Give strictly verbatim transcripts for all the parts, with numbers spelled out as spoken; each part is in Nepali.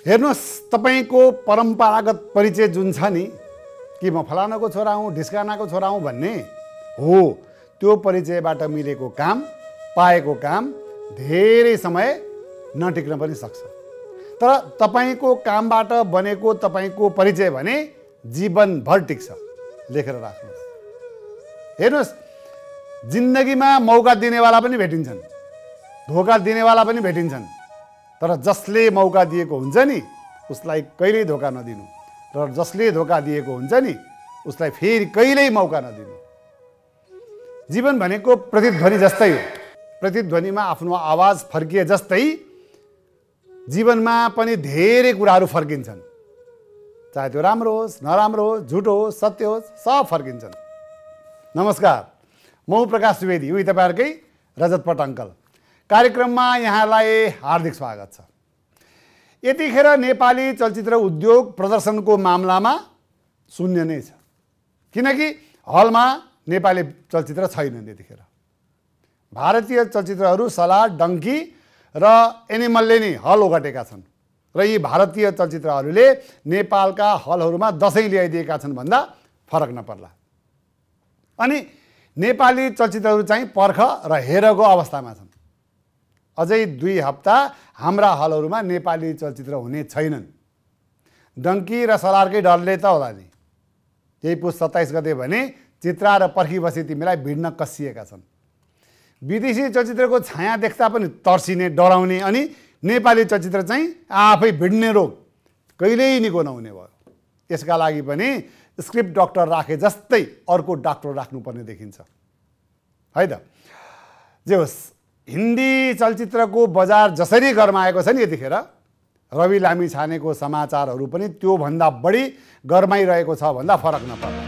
हेर्नुहोस्, तपाईको परम्परागत परिचय जुन छ नि, कि म फलानाको छोरा हुँ, ढिस्कानाको छोरा हुँ भन्ने हो, त्यो परिचयबाट मिलेको काम, पाएको काम धेरै समय नटिक्न पनि सक्छ। तर तपाईको कामबाट बनेको तपाईको परिचय भने जीवनभर टिक्छ। लेखेर राख्नुहोस्। हेर्नुहोस्, जिन्दगीमा मौका दिनेवाला पनि भेटिन्छन्, धोका दिनेवाला पनि भेटिन्छन्, तर जसले मौका दिएको हुन्छ नि उसलाई कहिल्यै धोका नदिनु, र जसले धोका दिएको हुन्छ नि उसलाई फेरि कहिल्यै मौका नदिनु। जीवन भनेको प्रतिध्वनि जस्तै हो। प्रतिध्वनिमा आफ्नो आवाज फर्किए जस्तै जीवनमा पनि धेरै कुराहरू फर्किन्छन्, चाहे त्यो राम्रो होस्, नराम्रो होस्, झुटो होस्, सत्य होस्, सब फर्किन्छन्। नमस्कार, म प्रकाश सुवेदी, उही तपाईँहरूकै रजत पट अङ्कल। कार्यक्रममा यहाँलाई हार्दिक स्वागत छ। यतिखेर नेपाली चलचित्र उद्योग प्रदर्शनको मामलामा शून्य नै छ, किनकि हलमा नेपाली चलचित्र छैनन्। यतिखेर भारतीय चलचित्रहरू सलाड, डङ्की र एनिमलले नै हल ओगटेका छन्, र यी भारतीय चलचित्रहरूले नेपालका हलहरूमा दसैँ ल्याइदिएका छन् भन्दा फरक नपर्ला। अनि नेपाली चलचित्रहरू चाहिँ पर्ख र हेरको अवस्थामा छन्। अझै दुई हप्ता हाम्रा हलहरूमा नेपाली चलचित्र हुने छैनन्। डङ्की र सलाडकै डरले त होला नि। यही पुस सत्ताइस गते भने चित्रा र पर्खी बसी तिमीलाई भिड्न कसिएका छन्। विदेशी चलचित्रको छाया देख्दा पनि तर्सिने, डराउने, अनि नेपाली चलचित्र चाहिँ आफै भिड्ने रोग कहिल्यै निको नहुने भयो। यसका लागि पनि स्क्रिप्ट डाक्टर राखे जस्तै अर्को डाक्टर राख्नुपर्ने देखिन्छ है त। जे होस्, हिन्दी चलचित्रको बजार जसरी गरमाएको छ नि यतिखेर, रवि लामिछानेको समाचारहरू पनि त्योभन्दा बढी गरमाइरहेको छ भन्दा फरक नपर्ला।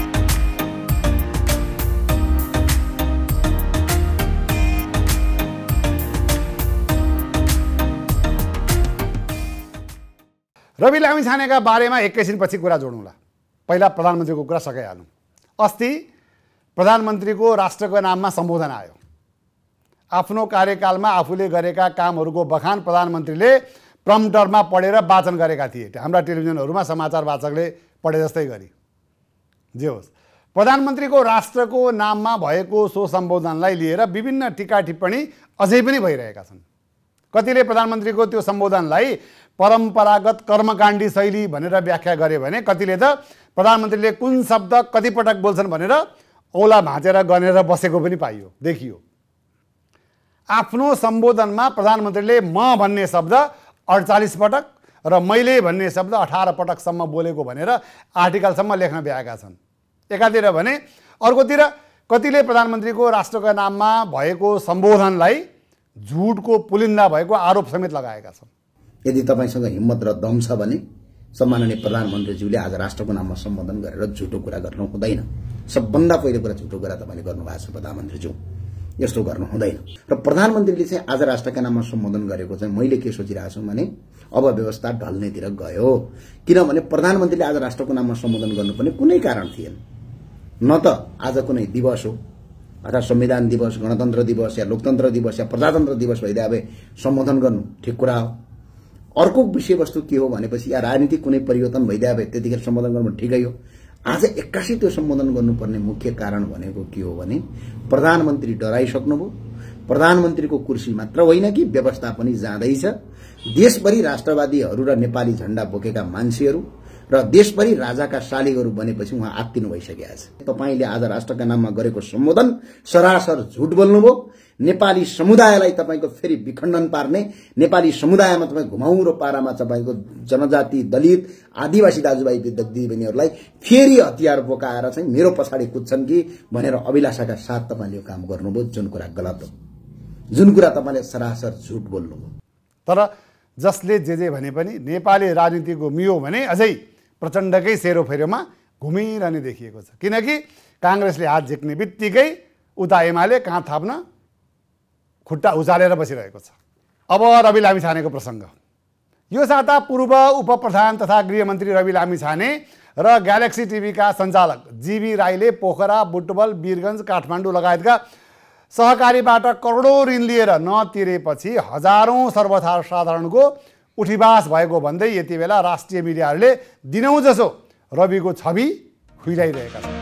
रवि लामिछानेका बारेमा एकैछिनपछि कुरा जोडौँला। पहिला प्रधानमन्त्रीको कुरा सकाइहालौँ। अस्ति प्रधानमन्त्रीको राष्ट्रको नाममा सम्बोधन आयो। आफ्नो कार्यकालमा आफूले गरेका कामहरूको बखान प्रधानमन्त्रीले प्रम्प्टरमा पढेर वाचन गरेका थिए, हाम्रा टेलिभिजनहरूमा समाचार वाचकले पढे जस्तै गरी। जे होस्, प्रधानमन्त्रीको राष्ट्रको नाममा भएको सो सम्बोधनलाई लिएर विभिन्न टिका टिप्पणी अझै पनि भइरहेका छन्। कतिले प्रधानमन्त्रीको त्यो सम्बोधनलाई परम्परागत कर्मकाण्डी शैली भनेर व्याख्या गरे भने कतिले त प्रधानमन्त्रीले कुन शब्द कतिपटक बोल्छन् भनेर औला भाँचेर गनेर बसेको पनि पाइयो, देखियो। आफ्नो सम्बोधनमा प्रधानमन्त्रीले म भन्ने शब्द अडचालिस पटक र मैले भन्ने शब्द अठार पटकसम्म बोलेको भनेर आर्टिकलसम्म लेख्न भ्याएका छन् एकातिर भने, अर्कोतिर कतिले प्रधानमन्त्रीको राष्ट्रको नाममा भएको सम्बोधनलाई झुटको पुलिन्दा भएको आरोप समेत लगाएका छन्। यदि तपाईसँग हिम्मत र दम छ भने सम्माननीय प्रधानमन्त्रीज्यूले आज राष्ट्रको नाममा सम्बोधन गरेर झुटो कुरा गर्नु हुँदैन। सबभन्दा पहिलो कुरा झुटो कुरा तपाईँले गर्नुभएको छ प्रधानमन्त्रीज्यू, यस्तो गर्नु हुँदैन। र प्रधानमन्त्रीले चाहिँ आज राष्ट्रका नाममा सम्बोधन गरेको चाहिँ मैले के सोचिरहेको छु भने अब व्यवस्था ढल्नेतिर गयो। किनभने प्रधानमन्त्रीले आज राष्ट्रको नाममा सम्बोधन गर्नुपर्ने कुनै कारण थिएन। न त आज कुनै दिवस हो, अर्थात् संविधान दिवस, गणतन्त्र दिवस या लोकतन्त्र दिवस या प्रजातन्त्र दिवस भइदिए अब सम्बोधन गर्नु ठिक कुरा हो। अर्को विषयवस्तु के हो भनेपछि या राजनीतिक कुनै परिवर्तन भइदिए भए त्यतिखेर सम्बोधन गर्नु ठिकै हो। आज एक्कासी त्यो सम्बोधन गर्नुपर्ने मुख्य कारण भनेको के हो भने प्रधानमन्त्री डराइसक्नुभयो। प्रधानमन्त्रीको कुर्सी मात्र होइन कि व्यवस्था पनि जाँदैछ। देशभरि राष्ट्रवादीहरू र नेपाली झण्डा बोकेका मान्छेहरू र देशभरि राजाका शालिगहरू बनेपछि उहाँ आत्तिनु भइसकेका छ। तपाईले आज राष्ट्रका नाममा गरेको सम्बोधन सरासर झुट बोल्नुभयो। नेपाली समुदायलाई तपाईको फेरि विखण्डन पार्ने, नेपाली समुदायमा तपाई घुमाउरो पारामा तपाईको जनजाति, दलित, आदिवासी दाजुभाइ दिदीबहिनीहरूलाई फेरि हतियार बोकाएर चाहिँ मेरो पछाडि कुद्छन् कि भनेर अभिलाषाका साथ तपाईले यो काम गर्नुभयो, जुन कुरा गलत हो, जुन कुरा तपाईले सरासर झुट बोल्नुभयो। तर जसले जे जे भने पनि नेपाली राजनीतिको मियो भने अझै प्रचण्डकै सेरोफेरोमा घुमिरहने देखिएको छ। किनकि काङ्ग्रेसले हात झिक्ने बित्तिकै उता एमाले कहाँ थाप्न खुट्टा उचालेर बसिरहेको छ। अब रवि लामिछानेको प्रसङ्ग। यो साता पूर्व उपप्रधान तथा गृहमन्त्री रवि लामिछाने र ग्यालेक्सी टिभीका सञ्चालक जीवी राईले पोखरा, बुटवल, वीरगञ्ज, काठमाडौँ लगायतका सहकारीबाट करोडौं ऋण लिएर नतिरेपछि हजारौं सर्वसाधारणको उठीबास भएको भन्दै यति बेला राष्ट्रिय मिडियाहरूले दिनौँ जसो रविको छवि खुइराइरहेका छन्।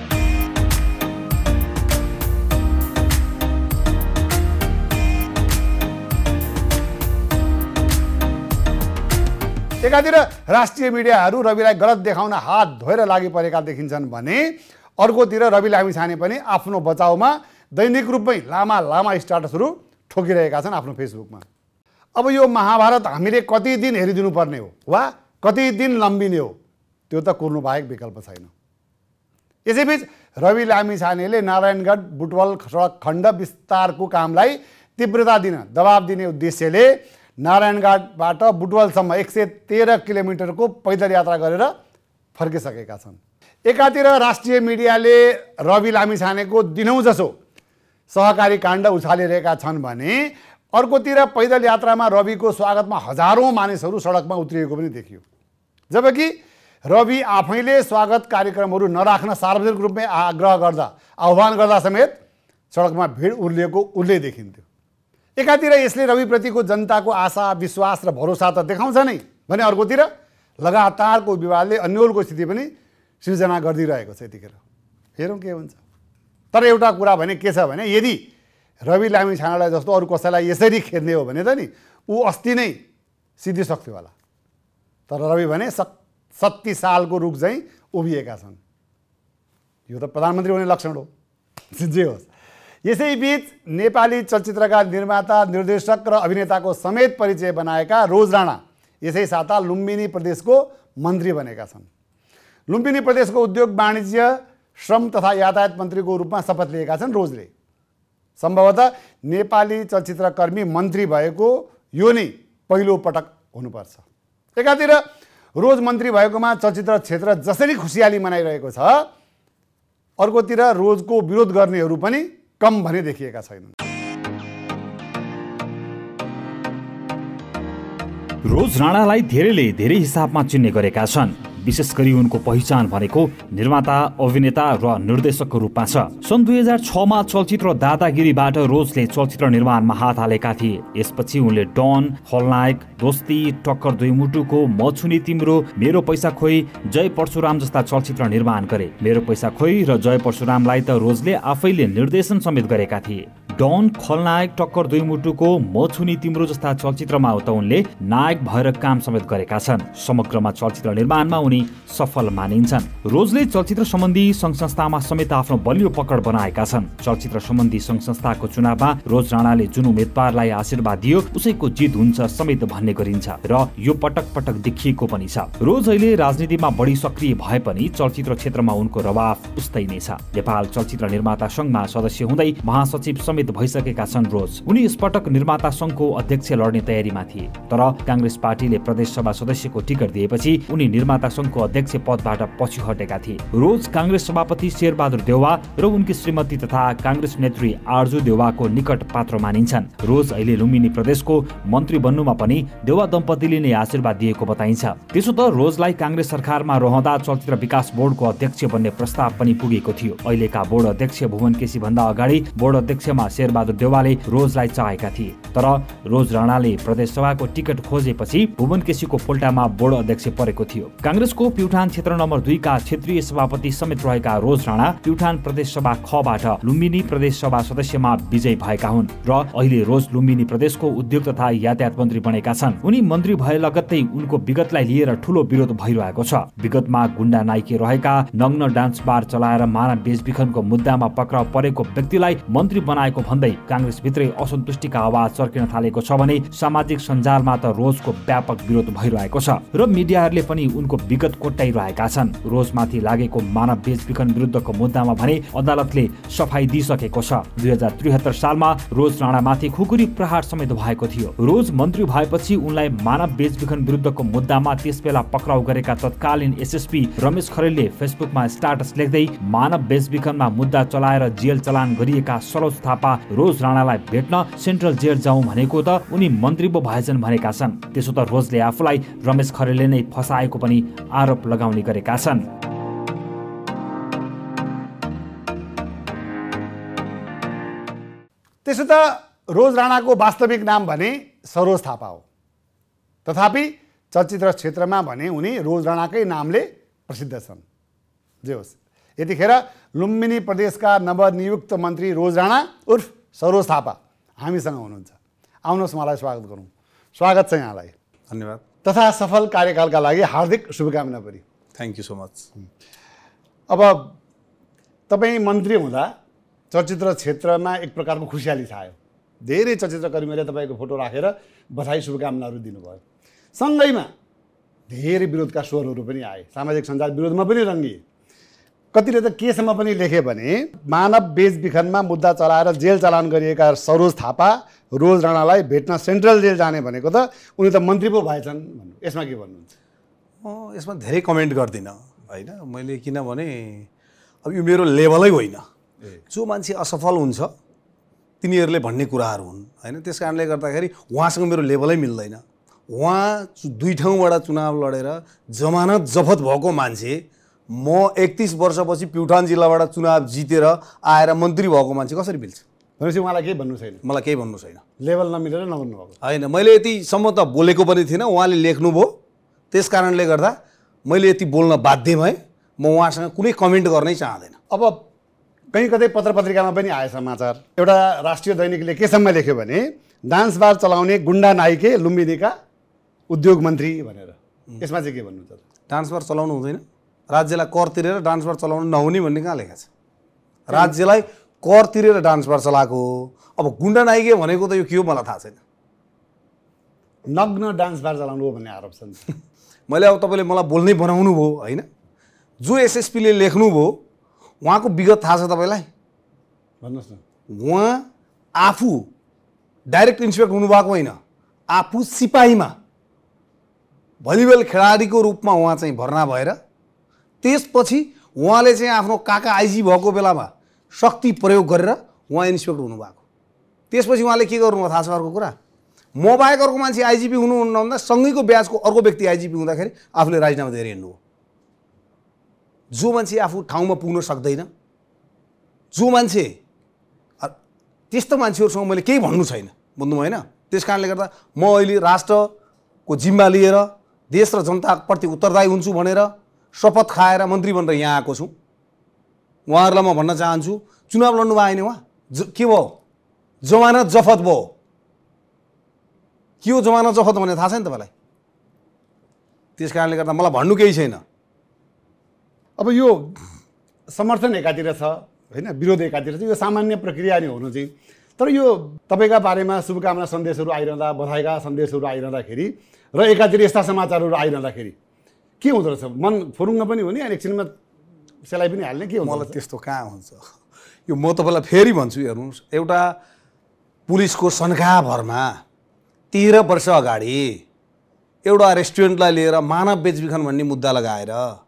एकातिर राष्ट्रिय मिडियाहरू रविलाई गलत देखाउन हात धोएर लागि परेका देखिन्छन् भने अर्कोतिर रवि लामिछाने पनि आफ्नो बचाउमा दैनिक रूपमै लामा लामा स्ट्याटसहरू ठोकिरहेका छन् आफ्नो फेसबुकमा। अब यो महाभारत हामीले कति दिन हेरिदिनु पर्ने हो वा कति दिन लम्बिने हो त्यो त कुर्नु बाहेक विकल्प छैन। यसैबीच रवि लामिछानेले नारायणगढ बुटवल सडक खण्ड विस्तारको कामलाई तीव्रता दिन दबाब दिने उद्देश्यले नारायणगढबाट बुटवलसम्म एक सय तेह्र किलोमिटरको पैदल यात्रा गरेर फर्किसकेका छन्। एकातिर राष्ट्रिय मिडियाले रवि लामिछानेको दिनौँ जसो सहकारी काण्ड उछालिरहेका छन् भने अर्कोतिर पैदल यात्रामा रविको स्वागतमा हजारौँ मानिसहरू सडकमा उत्रिएको पनि देखियो। जबकि रवि आफैले स्वागत कार्यक्रमहरू नराख्न सार्वजनिक रूपमै आग्रह गर्दा आह्वान गर्दा समेत सडकमा भिड उर्लिएको उर्ले देखिन्थ्यो। एकातिर यसले रविप्रतिको जनताको आशा विश्वास र भरोसा त देखाउँछ नै भने अर्कोतिर लगातारको विवादले अन्यलको स्थिति पनि सृजना गरिदिरहेको छ। यतिखेर हेरौँ के हुन्छ। तर एउटा कुरा भने के छ भने यदि रवि लामिछानेलाई जस्तो अरू कसैलाई यसरी खेद्ने हो भने त नि ऊ अस्ति नै सिद्धिसक्थ्यो होला। तर रवि भने सत्ती सालको रुख चाहिँ उभिएका छन्। यो त प्रधानमन्त्री हुने लक्षण हो जे होस्। यसैबीच नेपाली चलचित्रका निर्माता निर्देशक र अभिनेताको समेत परिचय बनाएका रोज राणा यसै साता लुम्बिनी प्रदेशको मन्त्री बनेका छन्। लुम्बिनी प्रदेशको उद्योग वाणिज्य श्रम तथा यातायात मन्त्रीको रूपमा शपथ लिएका छन् रोजले। सम्भवतः नेपाली चलचित्रकर्मी मन्त्री भएको यो नै पहिलो पटक हुनुपर्छ। एकातिर रोज मन्त्री भएकोमा चलचित्र क्षेत्र जसरी खुसियाली मनाइरहेको छ अर्कोतिर रोजको विरोध गर्नेहरू पनि कम भने देखिएका छैनन्। रोज राणालाई धेरैले धेरै हिसाबमा चिन्ने गरेका छन्। विशेष गरी उनको पहिचान भनेको निर्माता अभिनेता र निर्देशकको रूपमा छ। सन् दुई हजार छमा चलचित्र दादागिरीबाट रोजले चलचित्र निर्माणमा हात हालेका थिए। यसपछि उनले डन, खलनायक, दोस्ती, टक्कर दुई मुटुको, म छुनी तिम्रो, मेरो पैसा खोइ, जय परशुराम जस्ता चलचित्र निर्माण गरे। मेरो पैसा खोइ र जय परशुरामलाई त रोजले आफैले निर्देशन समेत गरेका थिए। डन, खलनायक, टक्कर दुई मुटुको, म छुनी तिम्रो जस्ता चलचित्रमा त उनले नायक भएर काम समेत गरेका छन्। समग्रमा चलचित्र निर्माणमा उनी सफल मानिन्छन्। रोजले चलचित्र सम्बन्धी संघ संस्थामा समेत आफ्नो बलियो पकड बनाएका छन्। चलचित्र सम्बन्धी संघ संस्थाको चुनावमा रोज राणाले जुन उम्मेदवारलाई आशीर्वाद दियो उसैको जित हुन्छ समेत भन्ने गरिन्छ र यो पटक पटक देखिएको पनि छ। रोज अहिले राजनीतिमा बढी सक्रिय भए पनि चलचित्र क्षेत्रमा उनको रवाफ उस्तै नै छ। नेपाल चलचित्र निर्माता संघमा सदस्य हुँदै महासचिव समेत भइसकेका छन् रोज। उनी यसपटक निर्माता संघको अध्यक्ष लड्ने तयारीमा थिए। तर कांग्रेस पार्टीले प्रदेशसभा सदस्यको टिकट दिएपछि उनी निर्माता संघको अध्यक्ष पदबाट पछि हटेका थिए। रोज कांग्रेस सभापति शेरबहादुर देउवा र उनकी श्रीमती तथा कांग्रेस नेत्री आरजू देउवाको निकट पात्र मानिन्छन्। रोज अहिले लुम्बिनी प्रदेशको मन्त्री बन्नुमा पनि देउवा दम्पतिले नै आशीर्वाद दिएको बताइन्छ। त्यसो त रोजलाई कांग्रेस सरकारमा रहँदा चलचित्र विकास बोर्डको अध्यक्ष बन्ने प्रस्ताव पनि पुगेको थियो। अहिलेका बोर्ड अध्यक्ष भुवन केसी भन्दा अगाडि बोर्ड अध्यक्षमा शेरबहादुर देउवाले रोजलाई चाहेका थिए। तर रोज राणाले प्रदेशसभाको टिकट खोजेपछि भुवन केसीको पोल्टामा बोर्ड अध्यक्ष परेको थियो। कांग्रेसको प्युठान क्षेत्र नम्बर दुई का क्षेत्रीय सभापति समेत रहेका रोज राणा प्युठान प्रदेशसभा खबाट लुम्बिनी प्रदेशसभा सदस्यमा विजयी भएका हुन् र अहिले रोज लुम्बिनी प्रदेशको उद्योग तथा यातायात मन्त्री बनेका छन्। उनी मन्त्री भए लगत्तै उनको विगतलाई लिएर ठूलो विरोध भइरहेको छ। विगतमा गुण्डा नाइके रहेका, नग्न डान्स बार चलाएर मानव बेचबिखनको मुद्दामा पक्राउ परेको व्यक्तिलाई मन्त्री बनाएको भन्दै कांग्रेस भित्रै असन्तुष्टिका आवाज चर्किन थालेको छ भने सामाजिक सञ्जालमा त रोजको व्यापक विरोध भइरहेको छ र मिडियाहरूले पनि उनको विगत कोट्याइरहेका छन्। रोजमाथि लागेको मानव बेचबिखन विरुद्धको मुद्दामा भने अदालतले सफाई दिइसकेको छ। दुई हजार त्रिहत्तर सालमा रोज राणामाथि खुकुरी प्रहार समेत भएको थियो। रोज मन्त्री भएपछि उनलाई मानव बेचबिखन विरुद्धको मुद्दामा त्यसबेला पक्राउ गरेका तत्कालीन एसएसपी रमेश खरेलले फेसबुकमा स्ट्याटस लेख्दै मानव बेचबिखनमा मुद्दा चलाएर जेल चलान गरिएका सरोज थापा रोज राणालाई भेट्न सेन्ट्रल जेल जाउँ भनेको त उनी मन्त्री पो भएछन् भनेका छन्। त्यसो त रोजले आफूलाई रमेश खरेलले नै फसाएको पनि आरोप लगाउने गरेका छन्। त्यसो त रोज राणाको वास्तविक नाम भने सरोज थापा हो। तथापि चलचित्र क्षेत्रमा भने उनी रोज राणाकै नामले प्रसिद्ध छन्। जे होस्, यतिखेर लुम्बिनी प्रदेशका नवनियुक्त मन्त्री रोज राणा उर्फ सरोज थापा हामीसँग हुनुहुन्छ। आउनुहोस्, मलाई स्वागत गरौँ। स्वागत छ यहाँलाई। धन्यवाद। तथा सफल कार्यकालका लागि हार्दिक शुभकामना पनि। Thank you so much. अब तपाईँ मन्त्री हुँदा चलचित्र क्षेत्रमा एक प्रकारको खुसियाली छायो। धेरै चलचित्रकर्मीहरूले तपाईँको फोटो राखेर बधाई शुभकामनाहरू दिनुभयो। सँगैमा धेरै विरोधका स्वरहरू पनि आए, सामाजिक सञ्जाल विरोधमा पनि रङ्गिए। कतिले त केसम्म पनि लेखे भने मानव बेचबिखनमा मुद्दा चलाएर जेल चालान गरिएका सरोज थापा रोज राणालाई भेट्न सेन्ट्रल जेल जाने भनेको त उनी त मन्त्री पो भएछन् भन्नु। यसमा के भन्नुहुन्छ? म यसमा धेरै कमेन्ट गर्दिनँ होइन। मैले किनभने अब यो मेरो लेभलै होइन। जो मान्छे असफल हुन्छ तिनीहरूले भन्ने कुराहरू हुन् होइन। त्यस कारणले गर्दाखेरि उहाँसँग मेरो लेभलै मिल्दैन। उहाँ दुई ठाउँबाट चुनाव लडेर जमानत जफत भएको मान्छे, म एकतिस वर्षपछि प्युठान जिल्लाबाट चुनाव जितेर आएर मन्त्री भएको मान्छे कसरी मिल्छ? भनेपछि उहाँलाई केही भन्नु छैन? मलाई केही भन्नु छैन। लेभल नमिलेर नगर्नु भएको होइन। मैले यतिसम्म त बोलेको पनि थिइनँ, उहाँले लेख्नुभयो। त्यस कारणले गर्दा मैले यति बोल्न बाध्य भएँ। म उहाँसँग कुनै कमेन्ट गर्नै चाहँदैन। अब कहीँ कतै पत्र पत्रिकामा पनि आए समाचार, एउटा राष्ट्रिय दैनिकले केसम्म लेख्यो भने डान्स बार चलाउने गुन्डा नाइके लुम्बिनीका उद्योग मन्त्री भनेर। यसमा चाहिँ के भन्नुहुन्छ? डान्स बार चलाउनु हुँदैन, राज्यलाई कर तिरेर डान्स बार चलाउनु नहुने भन्ने कहाँ लेखा छ? राज्यलाई कर तिरेर डान्स बार चलाएको। अब गुन्डा नाइके भनेको त यो के हो मलाई थाहा छैन। नग्न डान्स बार चलाउनु हो भन्ने आरोप छ। मैले अब तपाईँले मलाई बोल्नै बनाउनु भयो होइन। जो एसएसपीले लेख्नुभयो उहाँको विगत थाहा छ तपाईँलाई? भन्नुहोस् न। उहाँ आफू डाइरेक्ट इन्सपेक्टर हुनुभएको होइन, आफू सिपाहीमा भलिबल खेलाडीको रूपमा उहाँ चाहिँ भर्ना भएर त्यसपछि उहाँले चाहिँ आफ्नो काका आइजी भएको बेलामा शक्ति प्रयोग गरेर उहाँ इन्सपेक्टर हुनुभएको। त्यसपछि उहाँले के गर्नुभयो थाहा छ? अर्को कुरा, म बाहेक अर्को मान्छे आइजिपी हुनुहुन्न भन्दा सँगैको ब्याजको अर्को व्यक्ति आइजिपी हुँदाखेरि आफूले राजीनामा दिएर हिँड्नुभयो। जो मान्छे आफू ठाउँमा पुग्न सक्दैन, जो मान्छे त्यस्तो मान्छेहरूसँग मैले केही भन्नु छैन, बुझ्नु होइन। त्यस कारणले गर्दा म अहिले राष्ट्रको जिम्मा लिएर देश र जनताप्रति उत्तरदायी हुन्छु भनेर शपथ खाएर मन्त्री बनेर यहाँ आएको छु। उहाँहरूलाई म भन्न चाहन्छु, चुनाव लड्नु भयो होइन, उहाँ के भयो? जमानत जफत भयो। के हो जमानत जफत भने थाहा छ नि तपाईँलाई? त्यस कारणले गर्दा मलाई भन्नु केही छैन। अब यो समर्थन एकातिर छ होइन, विरोध एकातिर छ। यो सामान्य प्रक्रिया नै हुनु चाहिँ। तर यो तपाईँका बारेमा शुभकामना सन्देशहरू आइरहँदा, बधाईका सन्देशहरू आइरहँदाखेरि र एकातिर यस्ता समाचारहरू आइरहँदाखेरि के हुँदो रहेछ? मन फुरुङ्ग पनि हुने अनि एकछिनमा सेलाइ पनि हाल्ने, के हुन्छ? मलाई त्यस्तो कहाँ हुन्छ? यो म तपाईँलाई फेरि भन्छु, हेर्नुहोस्, एउटा पुलिसको सन्काभरमा तेह्र वर्ष अगाडि एउटा रेस्टुरेन्टलाई लिएर मानव बेचबिखन भन्ने मुद्दा लगाएर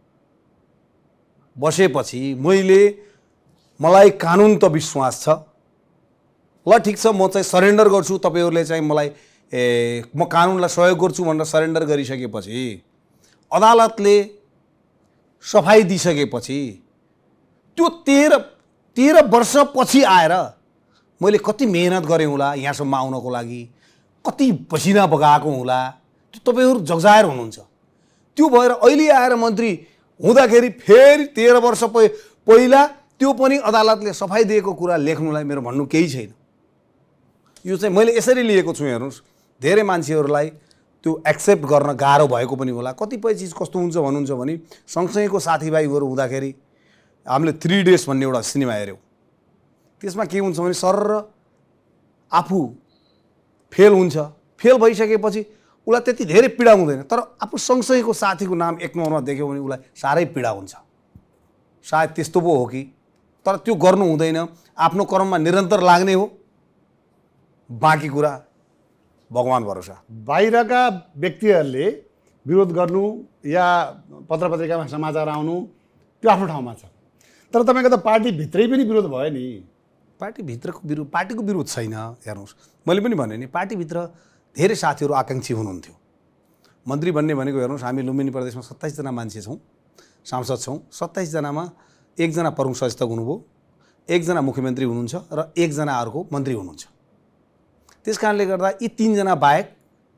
बसेपछि मैले मलाई कानुन त विश्वास छ। ल ठिक छ, म चाहिँ सरेन्डर गर्छु, तपाईँहरूले चाहिँ मलाई ए म कानुनलाई सहयोग गर्छु भनेर सरेन्डर गरिसकेपछि अदालतले सफाई दिइसकेपछि त्यो तेह्र तेह्र वर्षपछि आएर मैले कति मेहनत गरेँ होला यहाँसम्म आउनको लागि, कति पसिना बगाएको होला, त्यो तपाईँहरू जग्जाएर हुनुहुन्छ। त्यो भएर अहिले आएर मन्त्री हुँदाखेरि फेरि तेह्र वर्ष पहिला त्यो पनि अदालतले सफाई दिएको कुरा लेख्नुलाई मेरो भन्नु केही छैन। यो चाहिँ मैले यसरी लिएको छु। हेर्नुहोस्, धेरै मान्छेहरूलाई त्यो एक्सेप्ट गर्न गाह्रो भएको पनि होला। कतिपय चिज कस्तो हुन्छ भन्नुहुन्छ भने सँगसँगैको साथीभाइहरू हुँदाखेरि हामीले थ्री डेज भन्ने एउटा सिनेमा हेऱ्यौँ। त्यसमा के हुन्छ भने सर आफू फेल हुन्छ, फेल भइसकेपछि उसलाई त्यति धेरै पीडा हुँदैन, तर आफू सँगसँगैको साथीको नाम एक नम्बरमा देख्यो भने उसलाई साह्रै पीडा हुन्छ। सायद त्यस्तो पो हो कि, तर त्यो गर्नु हुँदैन। आफ्नो कर्ममा निरन्तर लाग्ने हो, बाँकी कुरा भगवान भरोसा। बाहिरका व्यक्तिहरूले विरोध गर्नु या पत्र पत्रिकामा समाचार आउनु त्यो आफ्नो ठाउँमा छ, तर तपाईँको त पार्टीभित्रै पनि विरोध भयो नि। पार्टीभित्रको विरोध, पार्टीको विरोध छैन। हेर्नुहोस्, मैले पनि भने नि पार्टीभित्र धेरै साथीहरू आकाङ्क्षी हुनुहुन्थ्यो। मन्त्री बन्ने भनेको हेर्नुहोस्, हामी लुम्बिनी प्रदेशमा सत्ताइसजना मान्छे छौँ, सांसद छौँ। सत्ताइसजनामा एकजना प्रमुख सचेतक हुनुभयो, एकजना मुख्यमन्त्री हुनुहुन्छ र एकजना अर्को मन्त्री हुनुहुन्छ। त्यस कारणले गर्दा यी तीनजना बाहेक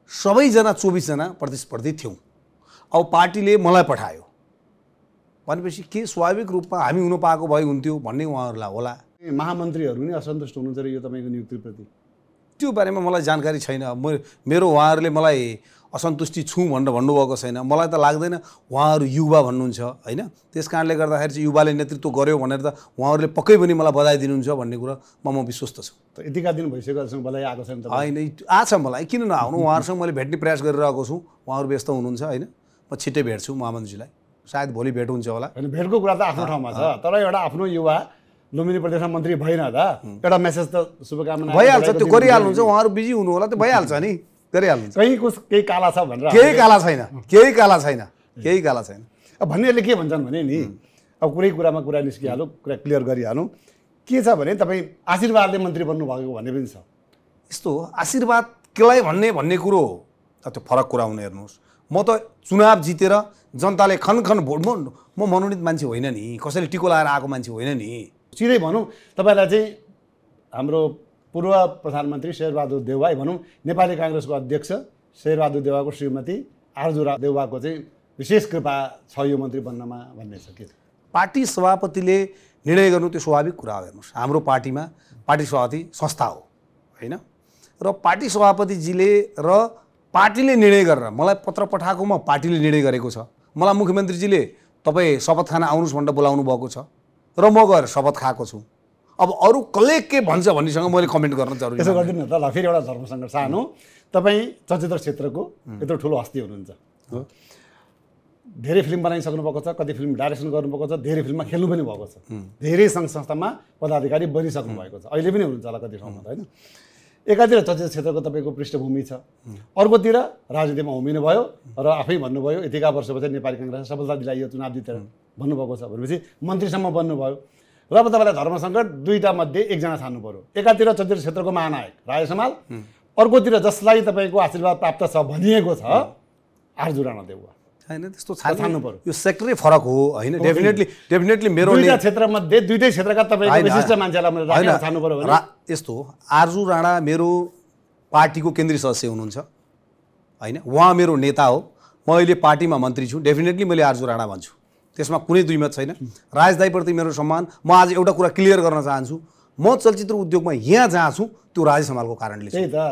सबैजना चौबिसजना प्रतिस्पर्धी थियौँ। अब पार्टीले मलाई पठायो भनेपछि के स्वाभाविक रूपमा हामी हुन पाएको भए हुन्थ्यो भन्ने उहाँहरूलाई होला। महामन्त्रीहरू नि असन्तुष्ट हुनुहुन्छ र यो तपाईँको नियुक्तिप्रति? त्यो बारेमा मलाई जानकारी छैन। म मेरो उहाँहरूले मलाई असन्तुष्टि छु भनेर भन्नुभएको छैन। मलाई त लाग्दैन उहाँहरू युवा भन्नुहुन्छ होइन, त्यस कारणले गर्दाखेरि चाहिँ युवाले नेतृत्व गर्यो भनेर त उहाँहरूले पक्कै पनि मलाई बधाई दिनुहुन्छ भन्ने कुरा म म विश्वस्त छु। यतिका दिन भइसक्यो अहिलेसम्म बधाई आएको छैन? होइन आछ मलाई, किन नआउनु? उहाँहरूसँग मैले भेट्ने प्रयास गरिरहेको छु, उहाँहरू व्यस्त हुनुहुन्छ होइन। म छिट्टै भेट्छु महामन्त्रीलाई, सायद भोलि भेट हुन्छ होला। होइन भेटको कुरा त आफ्नो ठाउँमा छ, तर एउटा आफ्नो युवा लुम्बिनी प्रदेशमा मन्त्री भएन त, एउटा मेसेज त शुभकामना भइहाल्छ, त्यो गरिहाल्नुहुन्छ। उहाँहरू बिजी हुनु होला, त्यो भइहाल्छ नि, गरिहाल्नुहुन्छ। कहीँ कुछ केही काला छ भनेर? केही काला छैन, केही काला छैन, केही काला छैन। अब भन्नेहरूले के भन्छन् भने नि, अब कुनै कुरामा कुरा निस्किहालौँ, कुरा क्लियर गरिहालौँ, के छ भने तपाईँ आशीर्वादले मन्त्री बन्नुभएको भन्ने पनि छ। यस्तो हो, आशीर्वाद केलाई भन्ने भन्ने कुरो हो, त्यो फरक कुरा हुने। हेर्नुहोस्, म त चुनाव जितेर जनताले खन खन भोट, म म मनोनित मान्छे होइन नि, कसैले टिको लगाएर आएको मान्छे होइन नि। सिधै भनौँ, तपाईँलाई चाहिँ हाम्रो पूर्व प्रधानमन्त्री शेरबहादुर देउवा, भनौँ नेपाली काङ्ग्रेसको अध्यक्ष शेरबहादुर देउवाको श्रीमती आरजु देउवाको चाहिँ विशेष कृपा छ यो मन्त्री बन्नमा भन्ने छ। के पार्टी सभापतिले निर्णय गर्नु त्यो स्वाभाविक कुरा हो। हेर्नुहोस्, हाम्रो पार्टीमा पार्टी सभापति संस्था हो होइन, र पार्टी सभापतिजीले र पार्टीले निर्णय गरेर मलाई पत्र पठाएकोमा पार्टीले निर्णय गरेको छ। मलाई मुख्यमन्त्रीजीले तपाईँ शपथ खान आउनुहोस् भनेर बोलाउनु भएको छ र म गएर शपथ खाएको छु। अब अरू कसले के भन्छ भन्नेसँग मैले कमेन्ट गर्न जरुरी यसो गरिदिनु न त। ल फेरि एउटा धर्मसँग सानो, तपाईँ चलचित्र क्षेत्रको यत्रो ठुलो हस्ती हुनुहुन्छ, धेरै फिल्म बनाइसक्नु भएको छ, कति फिल्म डाइरेक्सन गर्नुभएको छ, धेरै फिल्ममा खेल्नु पनि भएको छ, धेरै सङ्घ संस्थामा पदाधिकारी बनिसक्नु भएको छ, अहिले पनि हुनुहुन्छ होला कति ठाउँमा त होइन। एकातिर चलचित्र क्षेत्रको तपाईँको पृष्ठभूमि छ, अर्कोतिर राजनीतिमा उभिनु भयो र आफै भन्नुभयो यतिका वर्षपछि नेपाली काङ्ग्रेसले सफलता दिलाइयो चुनाव जितेर भन्नुभएको छ भनेपछि मन्त्रीसम्म बन्नुभयो। र अब तपाईँलाई धर्मसङ्कट दुईवटा मध्ये एकजना छान्नु पऱ्यो। एकातिर चलचित्र क्षेत्रको महानायक राजेश हमाल, अर्कोतिर जसलाई तपाईँको आशीर्वाद प्राप्त छ भनिएको छ आरजु राणा देउवा। होइन त्यस्तो छान्नु पर्यो, यो सेक्टरै फरक हो होइन। डेफिनेटली डेफिनेटली मेरो दुईटा क्षेत्रमध्ये दुईटै क्षेत्रका तपाईँको विशिष्ट मान्छेलाई राखेर छान्नु पर्यो भने यस्तो हो। आरजु राणा मेरो पार्टीको केन्द्रीय सदस्य हुनुहुन्छ होइन, उहाँ मेरो नेता हो। म अहिले पार्टीमा मन्त्री छु, डेफिनेटली मैले आरजु राणा भन्छु, त्यसमा कुनै दुई मत छैन। राजदाईप्रति मेरो सम्मान। म आज एउटा कुरा क्लियर गर्न चाहन्छु, म चलचित्र उद्योगमा यहाँ जहाँ छु त्यो राजेश हमालको कारणले त्यही त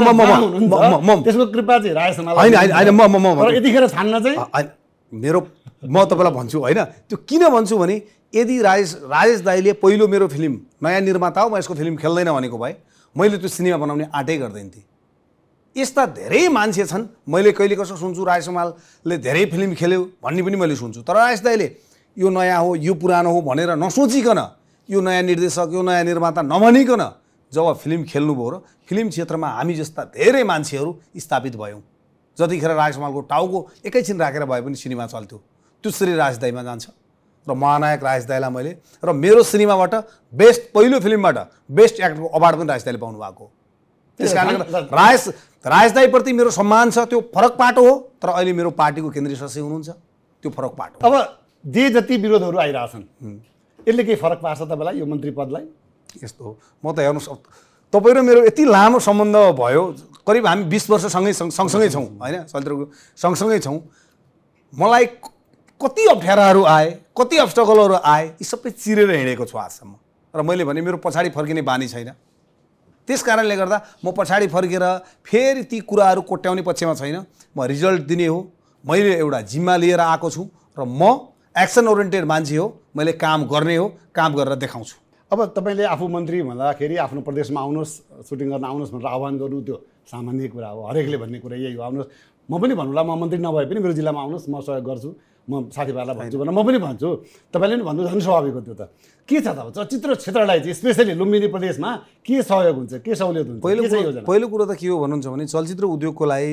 त्यसको कृपा चाहिँ राजेश हमाल होइन होइन म म यतिखेर छान्न चाहिँ मेरो म तपाईँलाई भन्छु होइन। त्यो किन भन्छु भने यदि राजेश राजेश दाईले पहिलो मेरो फिल्म नयाँ निर्माता हो, म यसको फिल्म खेल्दैन भनेको भए मैले त्यो सिनेमा बनाउने आँटै गर्दैन थिएँ। यस्ता धेरै मान्छे छन्, मैले कहिले कसो सुन्छु राजेश हमालले धेरै फिल्म खेल्यो भन्ने पनि मैले सुन्छु, तर राजेश दाईले यो नयाँ हो यो पुरानो हो भनेर नसोचिकन, यो नयाँ निर्देशक यो नयाँ निर्माता नभनिकन जब फिल्म खेल्नुभयो र फिल्म क्षेत्रमा हामी जस्ता धेरै मान्छेहरू स्थापित भयौँ। जतिखेर राजेश हमालको टाउको एकैछिन राखेर भए पनि सिनेमा चल्थ्यो, त्यसरी राजेश दाईमा जान्छ। र महानायक राजेश दाईलाई मैले र मेरो सिनेमाबाट बेस्ट पहिलो फिल्मबाट बेस्ट एक्टरको अवार्ड पनि राजेश दाईले पाउनु भएको। त्यस कारणले राजेश राजेश दाईप्रति मेरो सम्मान छ, त्यो फरक पाटो हो। तर अहिले मेरो पार्टीको केन्द्रीय सदस्य हुनुहुन्छ, त्यो फरक पाटो। अब जे जति विरोधहरू आइरहेछन् यसले केही फरक पार्छ तपाईँलाई यो मन्त्री पदलाई? यस्तो हो, म त हेर्नुहोस् तपाईँ र मेरो यति लामो सम्बन्ध भयो, करिब हामी बिस वर्ष सँगै सँगसँगै छौँ होइन, चलचित्रको सँगसँगै छौँ। मलाई कति अप्ठ्याराहरू आए, कति अब्स्टकलहरू आए, यी सबै चिरेर हिँडेको छु आजसम्म। र मैले भने मेरो पछाडि फर्किने बानी छैन, त्यस कारणले गर्दा म पछाडि फर्केर फेरि ती कुराहरू कोट्याउने पक्षमा छैन। म रिजल्ट दिने हो, मैले एउटा जिम्मा लिएर आएको छु र म एक्सन ओरिएन्टेड मान्छे हो, मैले काम गर्ने हो, काम गरेर देखाउँछु। अब तपाईँले आफू मन्त्री भन्दाखेरि आफ्नो प्रदेशमा आउनुहोस्, सुटिङ गर्न आउनुहोस् भनेर आह्वान गर्नु त्यो सामान्य कुरा हो, हरेकले भन्ने कुरा यही हो। आउनुहोस्, म पनि भन्नुला म मन्त्री नभए पनि मेरो जिल्लामा आउनुहोस्, म सहयोग गर्छु, म साथीभाइलाई भन्छु भनेर म पनि भन्छु, तपाईँले पनि भन्नु झन् स्वाभाविक हो। त्यो त के छ त चलचित्र क्षेत्रलाई चाहिँ स्पेसली लुम्बिनी प्रदेशमा के सहयोग हुन्छ, के सहुलियत हुन्छ? पहिलो पहिलो कुरो त के हो भन्नुहुन्छ भने चलचित्र उद्योगको लागि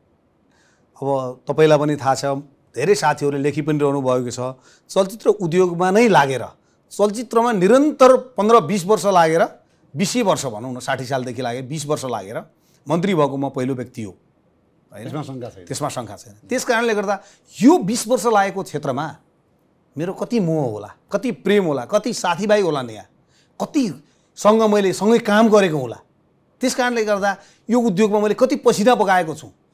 अब तपाईँलाई पनि थाहा छ, धेरै साथीहरूले लेखि पनि रहनु भएको छ, चलचित्र उद्योगमा नै लागेर चलचित्रमा निरन्तर पन्ध्र बिस वर्ष लागेर बिसै वर्ष भनौँ न, साठी सालदेखि लागेर बिस वर्ष लागेर मन्त्री भएको म पहिलो व्यक्ति हो होइन, त्यसमा शङ्का छैन। त्यसमा शङ्का छैन। त्यस कारणले गर्दा यो बिस वर्ष लागेको क्षेत्रमा मेरो कति मोह होला, कति प्रेम होला, कति साथीभाइ होला, यहाँ कतिसँग मैले सँगै काम गरेको होला। त्यस कारणले गर्दा यो उद्योगमा मैले कति पसिना पकाएको छु,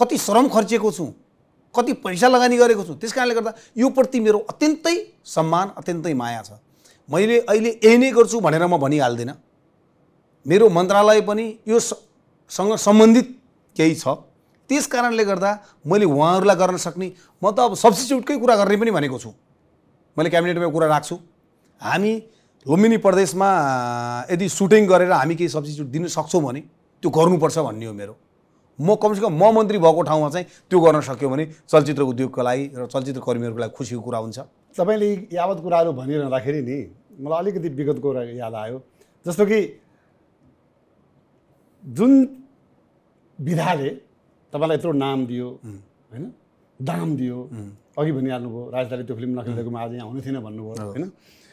कति श्रम खर्चेको छु, कति पैसा लगानी गरेको छु। त्यस कारणले गर्दा यो प्रति मेरो अत्यन्तै सम्मान, अत्यन्तै माया छ। मैले अहिले यही नै गर्छु भनेर म भनिहाल्दिनँ। मेरो मन्त्रालय पनि यो सँग सम्बन्धित केही छ। त्यस कारणले गर्दा मैले उहाँहरूलाई गर्न सक्ने, म त अब सब्स्टिट्युटकै कुरा गर्ने पनि भनेको छु। मैले क्याबिनेटमा कुरा राख्छु। हामी लुम्बिनी प्रदेशमा यदि सुटिङ गरेर हामी केही सब्स्टिट्युट दिन सक्छौँ भने त्यो गर्नुपर्छ भन्ने हो मेरो। म कमसेकम म मन्त्री भएको ठाउँमा चाहिँ त्यो गर्न सक्यो भने चलचित्र उद्योगको लागि र चलचित्र कर्मीहरूको लागि खुसीको कुरा हुन्छ। तपाईँले यावत कुराहरू भनिरहँदाखेरि नि मलाई अलिकति विगतको कुरा याद आयो। जस्तो कि जुन विधाले तपाईँलाई यत्रो नाम दियो होइन, दाम दियो, अघि भनिहाल्नुभयो राजधानीले त्यो फिल्म नखेलिदिएकोमा आज यहाँ हुनु थिएन भन्नुभयो होइन,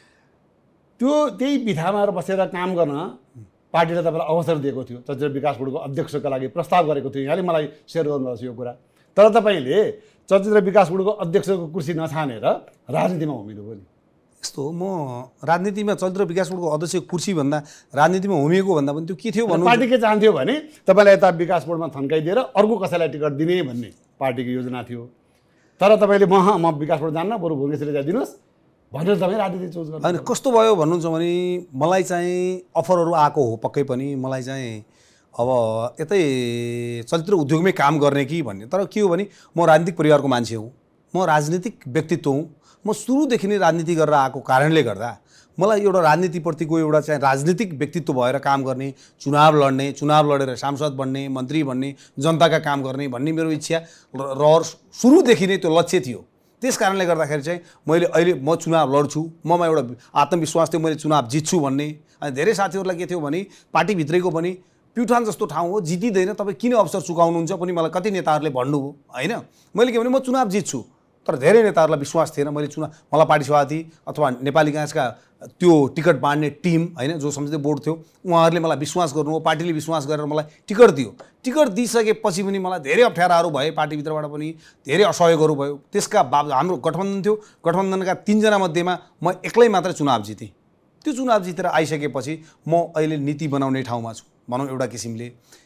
त्यो त्यही विधामा बसेर काम गर्न पार्टीले तपाईँलाई अवसर दिएको थियो। चलचित्र विकास बोर्डको अध्यक्षका लागि प्रस्ताव गरेको थियो। यहाँले मलाई सेयर गर्नुभएको छ यो कुरा। तर तपाईँले चलचित्र विकास बोर्डको अध्यक्षको कुर्सी नछानेर राजनीतिमा उभिनुभयो नि। यस्तो हो, म राजनीतिमा चलचित्र विकास बोर्डको अध्यक्षको कुर्सी भन्दा राजनीतिमा उभिएको भन्दा पनि त्यो के थियो भन्नु, पार्टी के चाहन्थ्यो भने तपाईँलाई यता विकास बोर्डमा थन्काइदिएर अर्को कसैलाई टिकट दिने भन्ने पार्टीको योजना थियो। तर तपाईँले म म विकास बोर्ड जान्न, बरु भुवनेश्वरले जाइदिनुहोस् भनेर तपाईँ राजनीति चुज गर्नु। होइन, कस्तो भयो भन्नुहुन्छ भने मलाई चाहिँ अफरहरू आएको हो पक्कै पनि। मलाई चाहिँ अब यतै चलचित्र उद्योगमै काम गर्ने कि भन्ने, तर के हो भने म राजनीतिक परिवारको मान्छे हुँ, म राजनीतिक व्यक्तित्व हुँ। म सुरुदेखि नै राजनीति गरेर आएको कारणले गर्दा मलाई एउटा राजनीतिप्रतिको एउटा चाहिँ राजनीतिक व्यक्तित्व भएर काम गर्ने, चुनाव लड्ने, चुनाव लडेर सांसद बन्ने, मन्त्री बन्ने, जनताका काम गर्ने भन्ने मेरो इच्छा रहर सुरुदेखि नै त्यो लक्ष्य थियो। त्यस कारणले गर्दाखेरि चाहिँ मैले अहिले म चुनाव लड्छु, ममा एउटा आत्मविश्वास थियो मैले चुनाव जित्छु भन्ने। अनि धेरै साथीहरूलाई के थियो भने पार्टीभित्रैको पनि प्युठान जस्तो ठाउँ हो, जितिँदैन, तपाईँ किन अवसर चुकाउनुहुन्छ पनि मलाई कति नेताहरूले भन्नुभयो होइन। मैले के भने म चुनाव जित्छु, तर धेरै नेताहरूलाई विश्वास थिएन। मैले चुनाव मलाई पार्टी सभापति अथवा नेपाली काङ्ग्रेसका त्यो टिकट बाँड्ने टिम होइन, जो संसदीय बोर्ड थियो, उहाँहरूले मलाई विश्वास गर्नुभयो, पार्टीले विश्वास गरेर मलाई टिकट दियो। टिकट दिइसकेपछि पनि मलाई धेरै अप्ठ्याराहरू भए, पार्टीभित्रबाट पनि धेरै असहयोगहरू भयो। त्यसका बावजुद हाम्रो गठबन्धन थियो, गठबन्धनका तिनजना मध्येमा म एक्लै मात्रै चुनाव जितेँ। त्यो चुनाव जितेर आइसकेपछि म अहिले नीति बनाउने ठाउँमा छु भनौँ एउटा किसिमले।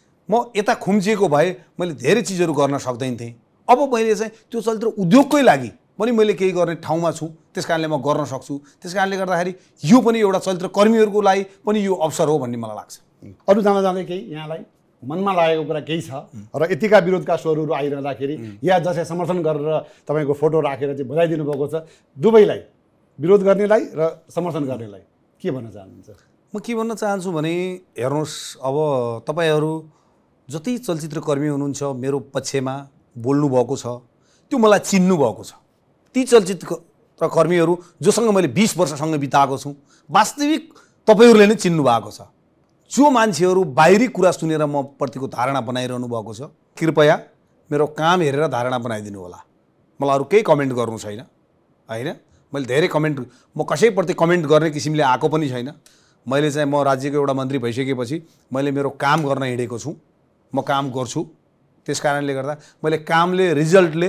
म यता खुम्चिएको भए मैले धेरै चिजहरू गर्न सक्दैन थिएँ। अब मैले चाहिँ त्यो चलचित्र उद्योगकै लागि पनि मैले केही गर्ने ठाउँमा छु, त्यस कारणले म गर्न सक्छु। त्यस कारणले गर्दाखेरि यो पनि एउटा चलचित्र कर्मीहरूको लागि पनि यो अवसर हो भन्ने मलाई लाग्छ। अरू जाँदा जाँदै केही यहाँलाई मनमा लागेको कुरा केही छ र यतिका विरोधका स्वरहरू आइरहँदाखेरि या जसले समर्थन गरेर तपाईँको फोटो राखेर चाहिँ बधाइदिनु भएको छ, दुवैलाई विरोध गर्नेलाई र समर्थन गर्नेलाई के भन्न चाहनुहुन्छ? म के भन्न चाहन्छु भने हेर्नुहोस्, अब तपाईँहरू जति चलचित्र कर्मी हुनुहुन्छ मेरो पक्षमा बोल्नु भएको छ, त्यो मलाई चिन्नु भएको छ। ती चलचित्र कर्मीहरू जोसँग मैले बिस वर्षसँग बिताएको छु, वास्तविक तपाईँहरूले नै चिन्नु भएको छ। जो मान्छेहरू बाहिरी कुरा सुनेर म प्रतिको धारणा बनाइरहनु भएको छ, कृपया मेरो काम हेरेर धारणा बनाइदिनु होला। मलाई अरू केही कमेन्ट गर्नु छैन होइन। मैले धेरै कमेन्ट, म कसैप्रति कमेन्ट गर्ने किसिमले आएको पनि छैन। मैले चाहिँ म राज्यको एउटा मन्त्री भइसकेपछि मैले मेरो काम गर्न हिँडेको छु, म काम गर्छु। त्यस कारणले गर्दा मैले कामले रिजल्टले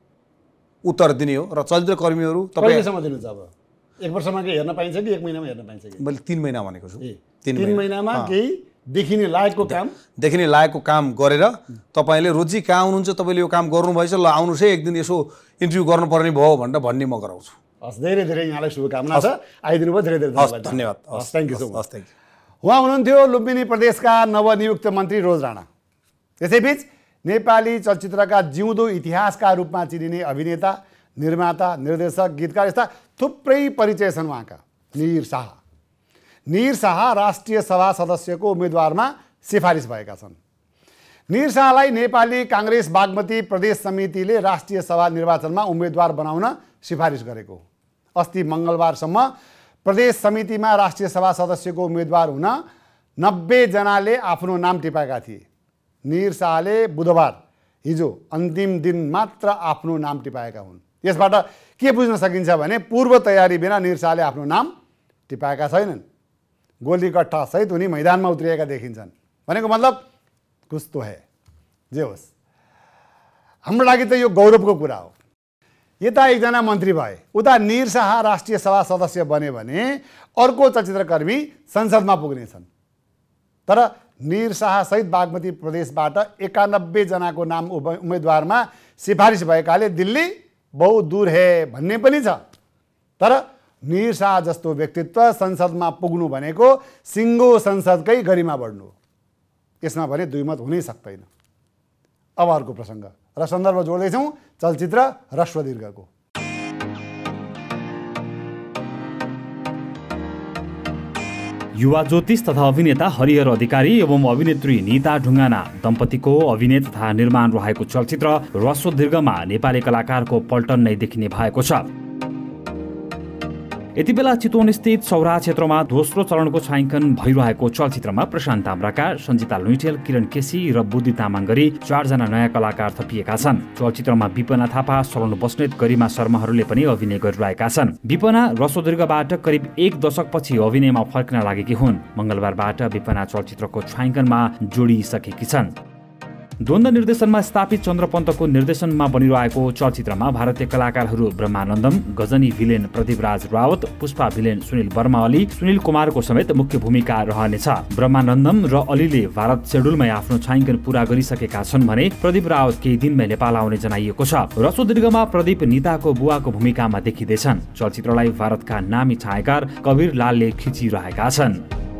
उत्तर दिने हो। र चलचित्र कर्मीहरू तपाईँसम्म दिनुहुन्छ अब एक वर्षमा केही हेर्न पाइन्छ कि एक महिनामा हेर्न पाइन्छ कि? मैले तिन महिना भनेको छु। तिन महिनामा केही देखिने लायकको काम देखिने लायकको काम गरेर तपाईँले रोजी कहाँ हुनुहुन्छ, तपाईँले यो काम गर्नुभएछ, ल आउनुहोस् है एक दिन यसो इन्टरभ्यू गर्नुपर्ने भयो भनेर भन्ने म गराउँछु। हस्, धेरै धेरै यहाँलाई शुभकामना छ। आइदिनु भयो, धेरै धेरै धन्यवाद। धन्यवाद, हस्, thank you so much. Thank you. उहाँ हुनुहुन्थ्यो लुम्बिनी प्रदेशका नवनियुक्त मन्त्री रोज राणा। त्यसैबीच नेपाली चलचित्रका जिउँदो इतिहासका रूपमा चिनिने अभिनेता, निर्माता, निर्देशक, गीतकार यस्ता थुप्रै परिचय छन् उहाँका। निर शाह निर शाह राष्ट्रिय सभा सदस्यको उम्मेदवारमा सिफारिस भएका छन्। निर शाहलाई नेपाली काङ्ग्रेस बागमती प्रदेश समितिले राष्ट्रिय सभा निर्वाचनमा उम्मेदवार बनाउन सिफारिस गरेको। अस्ति मङ्गलबारसम्म प्रदेश समितिमा राष्ट्रिय सभा सदस्यको उम्मेदवार हुन नब्बे जनाले आफ्नो नाम टिपाएका थिए। निर शाहले बुधबार हिजो अन्तिम दिन मात्र आफ्नो नाम टिपाएका हुन्। यसबाट के बुझ्न सकिन्छ भने पूर्व तयारी बिना निर शाहले आफ्नो नाम टिपाएका छैनन्। गोली कट्टा सहित उनी मैदानमा उत्रिएका देखिन्छन्। भनेको मतलब कुछ तो है। जे होस्, हाम्रो लागि त यो गौरवको कुरा हो। यता एकजना मन्त्री भए, उता निर शाह राष्ट्रिय सभा सदस्य बने भने अर्को चलचित्रकर्मी संसदमा पुग्नेछन्। तर निर शाहसहित बागमती प्रदेशबाट एकानब्बे जनाको नाम उम्मेदवारमा सिफारिस भएकाले दिल्ली बहुत दूर है भन्ने पनि छ। तर निर शाह जस्तो व्यक्तित्व संसदमा पुग्नु भनेको सिङ्गो संसदकै गरिमा बढ्नु हो। यसमा भने दुईमत हुनै सक्दैन। अब अर्को प्रसङ्ग र सन्दर्भ जोड्दैछौँ चलचित्र ह्रस्व दीर्घको। युवा ज्योतिष तथा अभिनेता हरिहर अधिकारी एवं अभिनेत्री नीता ढुङ्गाना दम्पतिको अभिनय तथा निर्माण रहेको चलचित्र ह्रस्व दीर्घमा नेपाली कलाकारको पल्टन नै देखिने भएको छ। यति बेला चितवन स्थित सौरा क्षेत्रमा दोस्रो चरणको छायाङ्कन भइरहेको चलचित्रमा प्रशान्त ताम्राका, सञ्जिता लुइटेल, किरण केसी र बुद्धि तामाङ गरी चारजना नयाँ कलाकार थपिएका छन्। चलचित्रमा विपना थापा, सलोन बस्नेत, गरिमा शर्माहरूले पनि अभिनय गरिरहेका छन्। विपना ह्रस्व दीर्घबाट करिब एक दशकपछि अभिनयमा फर्किन लागेकी हुन्। मङ्गलबारबाट विपना चलचित्रको छायाङ्कनमा जोडिसकेकी छन्। द्वन्द्व निर्देशनमा स्थापित चन्द्रपन्तको निर्देशनमा बनिरहेको चलचित्रमा भारतीय कलाकारहरू ब्रह्मानन्दम, गजनी भिलेन प्रदीप राज रावत, पुष्पा भिलेन सुनिल वर्मा अली, सुनिल कुमारको समेत मुख्य भूमिका रहनेछ। ब्रह्मानन्दम र अलीले भारत सेड्युलमै आफ्नो छायाङ्कन पूरा गरिसकेका छन् भने प्रदीप रावत केही दिनमै नेपाल आउने जनाइएको छ। ह्रस्व दीर्घमा प्रदीप नीताको बुवाको भूमिकामा देखिँदैछन्। चलचित्रलाई भारतका नामी छायाकार कवीर लालले खिचिरहेका छन्।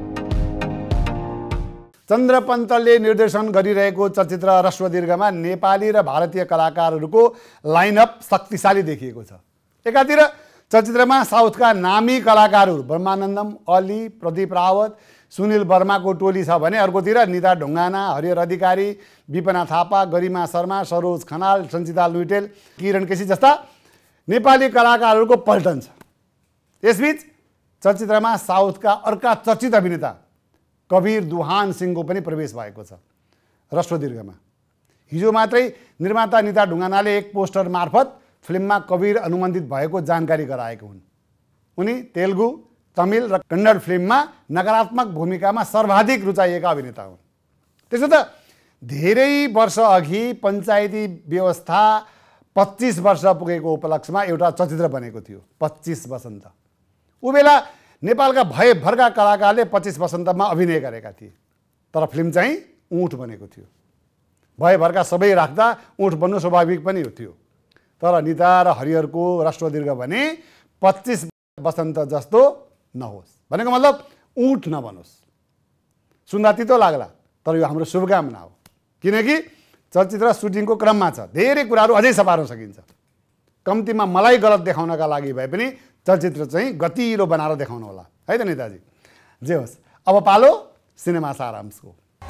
चन्द्रपन्तले निर्देशन गरिरहेको चलचित्र ह्रस्व दीर्घमा नेपाली र भारतीय कलाकारहरूको लाइनअप शक्तिशाली देखिएको छ। एकातिर चलचित्रमा साउथका नामी कलाकारहरू ब्रह्मानन्दम, अली, प्रदीप रावत, सुनिल वर्माको टोली छ भने अर्कोतिर नीता ढुङ्गाना, हरिहर अधिकारी, विपना थापा, गरिमा शर्मा, सरोज खनाल, सञ्चिता लुइटेल, किरण केसी जस्ता नेपाली कलाकारहरूको पल्टन छ। यसबीच चलचित्रमा साउथका अर्का चर्चित अभिनेता कवीर दुहान सिंहको पनि प्रवेश भएको छ ह्रस्व दीर्घमा। हिजो मात्रै निर्माता नीता ढुङ्गानाले एक पोस्टर मार्फत फिल्ममा कवीर अनुमन्त्रित भएको जानकारी गराएको हुन्। उनी तेलुगु, तमिल र कन्नड फिल्ममा नकारात्मक भूमिकामा सर्वाधिक रुचाइएका अभिनेता हुन्। त्यसो त धेरै वर्ष अघि पञ्चायती व्यवस्था पच्चिस वर्ष पुगेको उपलक्ष्यमा एउटा चलचित्र बनेको थियो, पच्चिस वसन्त। ऊ बेला नेपालका भयभरका कलाकारले पच्चिस वसन्तमा अभिनय गरेका थिए, तर फिल्म चाहिँ ऊँट बनेको थियो। भयभरका सबै राख्दा ऊँट बन्नु स्वाभाविक पनि थियो। तर नीता र हरिहरको ह्रस्व दीर्घ भने पच्चिस वसन्त जस्तो नहोस्, भनेको मतलब ऊँट नबनोस्। सुन्दा तितो लाग्ला, तर यो हाम्रो शुभकामना हो, किनकि चलचित्र सुटिङको क्रममा छ। धेरै कुराहरू अझै सपार्न सकिन्छ। कम्तीमा मलाई गलत देखाउनका लागि भए पनि चलचित्र चाहिँ गतिलो बनाएर देखाउनु होला, है त नेताजी? जे होस्, अब पालो सिनेमा सारांशको।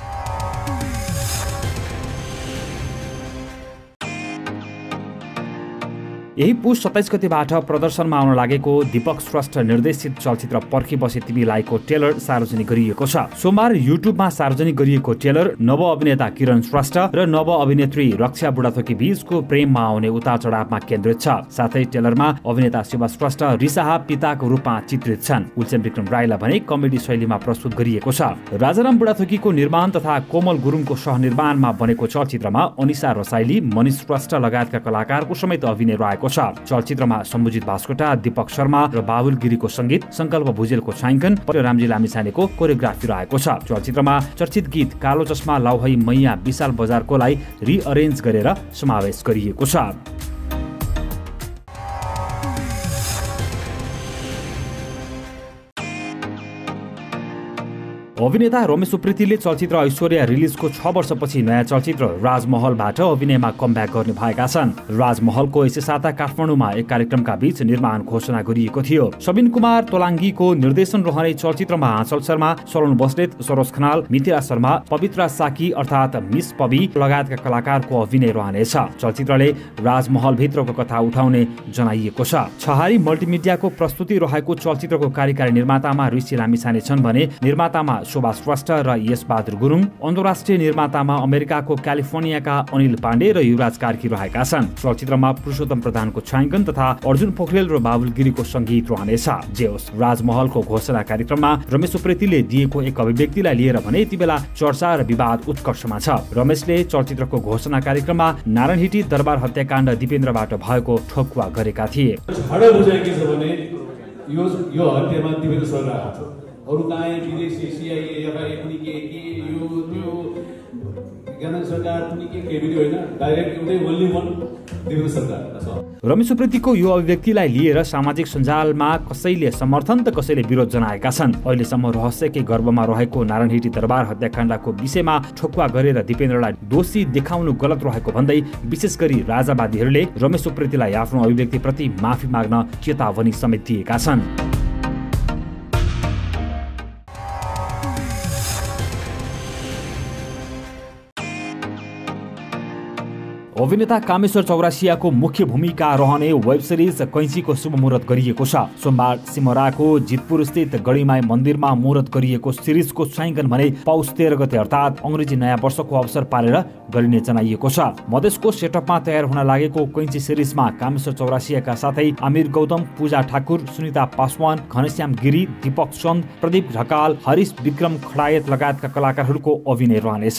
यही पुस सत्ताइस गतिबाट प्रदर्शनमा आउन लागेको दीपक श्रेष्ठ निर्देशित चलचित्र पर्खी बसे तिमीलाईको ट्रेलर सार्वजनिक गरिएको छ। सोमबार युट्युबमा सार्वजनिक गरिएको ट्रेलर नव अभिनेता किरण श्रेष्ठ र नव अभिनेत्री रक्षा बुढाथोकी बीचको प्रेममा आउने उतार चढावमा केन्द्रित छ। साथै ट्रेलरमा अभिनेता शिव श्रेष्ठ रिसाहा पिताको रूपमा चित्रित छन्। उल्चन विक्रम राईलाई भने कमेडी शैलीमा प्रस्तुत गरिएको छ। राजाराम बुढाथोकीको निर्माण तथा कोमल गुरुङको सहनिर्माणमा बनेको चलचित्रमा अनिसा रसाइली, मनिष श्रेष्ठ लगायतका कलाकारको समेत अभिनय रहेको छ। चलचित्रमा सम्बुजित भास्कोटा, दीपक शर्मा र बाबुल गिरीको संगीत, संकल्प भुजेलको छायाङ्कन, रामजी लामिछानेको कोरियोग्राफी रहेको छ। चलचित्रमा चर्चित गीत कालो चस्मा लाउहै मैया विशाल बजारकोलाई रिअरेन्ज गरेर समावेश गरिएको छ। अभिनेता रमेश उप्रेतीले चलचित्र ऐश्वर्या रिलिजको छ वर्षपछि नयाँ चलचित्र राजमहलबाट अभिनयमा कमब्याक गर्ने भएका छन्। राजमहलको यसै साता काठमाडौँमा एक कार्यक्रमका बीच निर्माण घोषणा गरिएको थियो। सबिन कुमार तोलाङ्गीको निर्देशन रहने चलचित्रमा आँचल शर्मा, सलोन बस्नेत, सरोज खनाल, मिथिला शर्मा, पवित्रा साकी अर्थात् मिस पबी लगायतका कलाकारको अभिनय रहनेछ। चलचित्रले राजमहलभित्रको कथा उठाउने जनाइएको छ। छहारी मल्टिमिडियाको प्रस्तुति रहेको चलचित्रको कार्यकारी निर्मातामा ऋषि लामिछाने छन् भने निर्मातामा शोभा श्रेष्ठ र यश बहादुर गुरुङ, अन्तर्राष्ट्रिय निर्मातामा अमेरिकाको क्यालिफोर्नियाका अनिल पाण्डे र युवराज कार्की रहेका छन्। चलचित्रमा पुरुषोत्तम प्रधानको छायाङ्कन तथा अर्जुन पोखरेल र बाबुल गिरीको संगीत रहनेछ। जे होस्, राजमहलको घोषणा कार्यक्रममा रमेश उप्रेतीले दिएको एक अभिव्यक्तिलाई लिएर भने यति बेला चर्चा र विवाद उत्कर्षमा छ। रमेशले चलचित्रको घोषणा कार्यक्रममा नारायणहिटी दरबार हत्याकाण्ड दिपेन्द्रबाट भएको ठोकुवा गरेका थिए। अरू कहाँ विदेशी सिआइए एफआइए पनि के के यो त्यो ज्ञान सरकार पनि के के पनि होइन, डाइरेक्ट एउटै ओन्ली वान दिनु सरकार। रमेश उप्रेतीको यो अभिव्यक्तिलाई लिएर सामाजिक सञ्जालमा कसैले समर्थन त कसैले विरोध जनाएका छन्। अहिलेसम्म रहस्यकै गर्भमा रहेको नारायणहिटी दरबार हत्याकाण्डको विषयमा ठोकुवा गरेर दिपेन्द्रलाई दोषी देखाउनु गलत रहेको भन्दै विशेष गरी राजावादीहरूले रमेश उप्रेतीलाई आफ्नो अभिव्यक्तिप्रति माफी माग्न चेतावनी समेत दिएका छन्। अभिनेता कामेश्वर चौरासियाको मुख्य भूमिका रहने वेब सिरिज कैँचीको शुभ मुहूर्त गरिएको छ। सोमबार सिमराको जितपुर स्थित गढीमाई मन्दिरमा मुहूर्त गरिएको सिरिजको छायाङ्कन भने पौष तेह्र गते अर्थात् अङ्ग्रेजी नयाँ वर्षको अवसर पारेर गरिने जनाइएको छ। मधेसको सेटअपमा तयार हुन लागेको कैँची सिरिजमा कामेश्वर चौरासियाका साथै आमिर गौतम, पूजा ठाकुर, सुनिता पासवान, घनश्याम गिरी, दीपक चन्द, प्रदीप ढकाल, हरिश विक्रम खडायत लगायतका कलाकारहरूको अभिनय रहनेछ।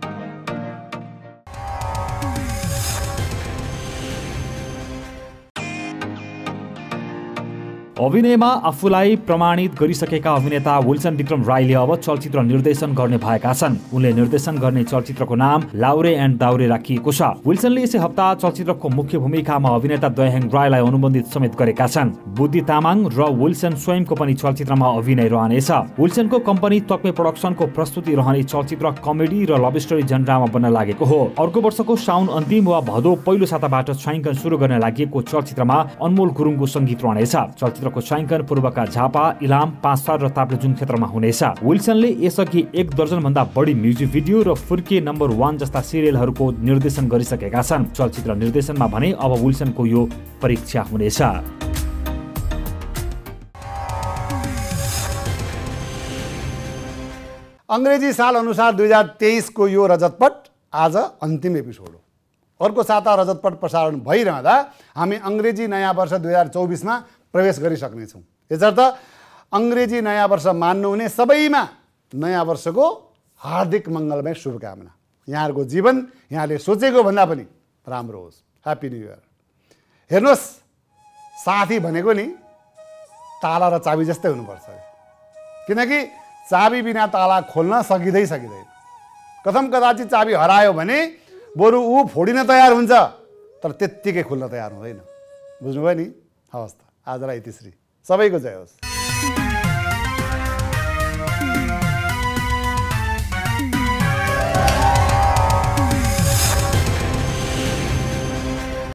अभिनयमा आफूलाई प्रमाणित गरिसकेका अभिनेता विल्सन विक्रम राईले अब चलचित्र निर्देशन गर्ने भएका छन्। उनले निर्देशन गर्ने चलचित्रको नाम लाउरे एन्ड दाउरे राखिएको छ। विल्सनले यसै हप्ता चलचित्रको मुख्य भूमिकामा अभिनेता दयाहाङ राईलाई अनुबन्धित समेत गरेका छन्। बुद्धि तामाङ र विल्सन स्वयंको पनि चलचित्रमा अभिनय रहनेछ। विल्सनको कम्पनी तक्मे प्रोडक्सनको प्रस्तुति रहने चलचित्र कमेडी र लभ स्टोरी जनरामा बन्न लागेको हो। अर्को वर्षको साउन अन्तिम वा भदौ पहिलो साताबाट छायाङ्कन सुरु गर्न लागि चलचित्रमा अनमोल गुरुङको सङ्गीत रहनेछ। चलचित्र को छायाङ्कन पूर्वका झापा, इलाम, पाँचथर र ताप्लेजुङ क्षेत्रमा हुनेछ। विल्सनले यसअघि एक दर्जन भन्दा बढी म्युजिक भिडियो र फुर्के नम्बर वान जस्ता सिरियलहरूको निर्देशन गरिसकेका छन्। चलचित्र निर्देशनमा भने अब विल्सनको यो परीक्षा हुनेछ। अङ्ग्रेजी साल अनुसार दुई हजार तेइसको यो रजतपट आज अन्तिम एपिसोड हो। अर्को साता रजतपट प्रसारण भइरहँदा हामी अङ्ग्रेजी नयाँ वर्ष दुई हजार चौबिसमा प्रवेश गरिसक्नेछौँ। यसर्थ अङ्ग्रेजी नयाँ वर्ष मान्नुहुने सबैमा नयाँ वर्षको हार्दिक मङ्गलमय शुभकामना। यहाँहरूको जीवन यहाँले सोचेको भन्दा पनि राम्रो होस्। Happy new year. हेर्नुहोस्, साथी भनेको नि ताला र चाबी जस्तै हुनुपर्छ, किनकि चाबी बिना ताला खोल्न सकिँदै सकिँदैन। कथम कदाचित चाबी हरायो भने बरु ऊ फोडिन तयार हुन्छ, तर त्यत्तिकै खुल्न तयार हुँदैन। बुझ्नुभयो नि? हवस् त, आजलाई यतिश्री। सबैको जय होस्।